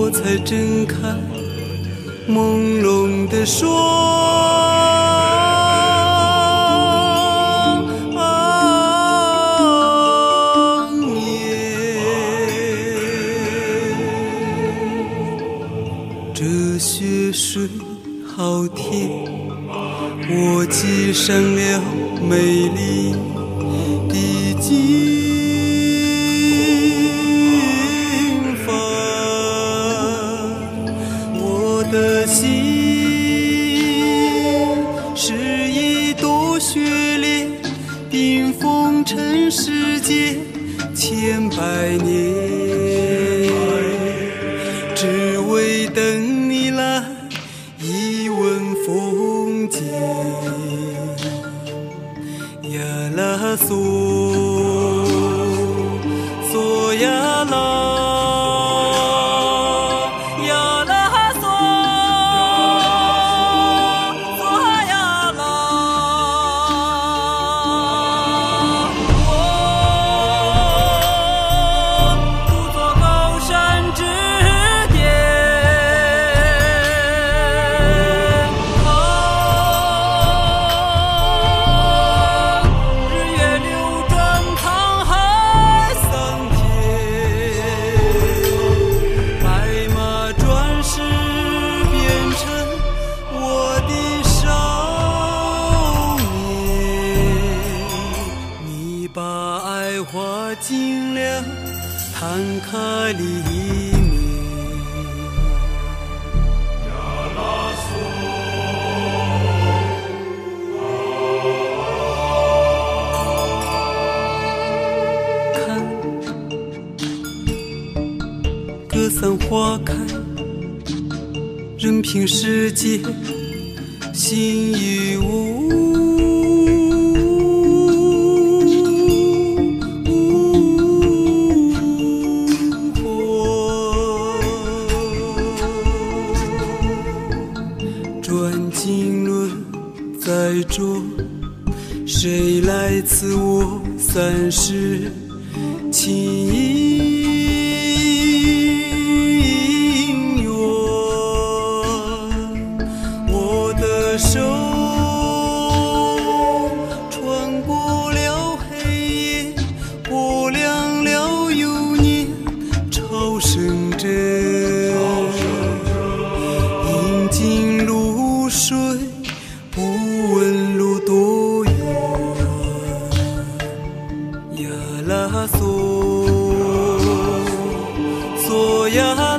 我才睁开朦胧的双眼。这雪水好甜，我系上了美丽的金发，我的心是一朵雪莲，冰封尘世间千百年，只为等你来一吻风间。呀啦嗦嗦呀啦，呀啦嗦嗦呀啦，我独坐高山之巅，日月流转沧海桑田，白马转世变成我的少年，你把爱花尽量摊开里面。看，格桑花开，任凭世界心与转经轮在捉，谁来赐我三世情缘？我的手穿过了黑夜，过亮了幼年，朝圣者饮尽露水，不问路多远。呀啦嗦嗦呀